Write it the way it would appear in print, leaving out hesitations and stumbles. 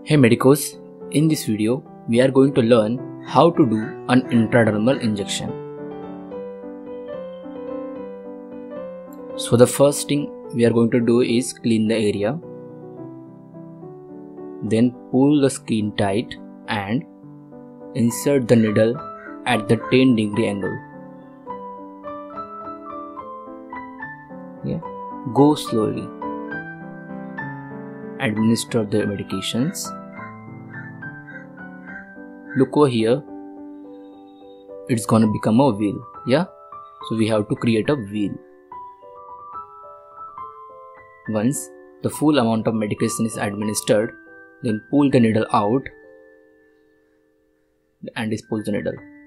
Hey medicos, in this video we are going to learn how to do an intradermal injection. So the first thing we are going to do is clean the area, then pull the skin tight and insert the needle at the 10-degree angle. Go slowly. Administer the medications. Look over here, it's gonna become a weal. So we have to create a weal. Once the full amount of medication is administered, then pull the needle out and dispose the needle.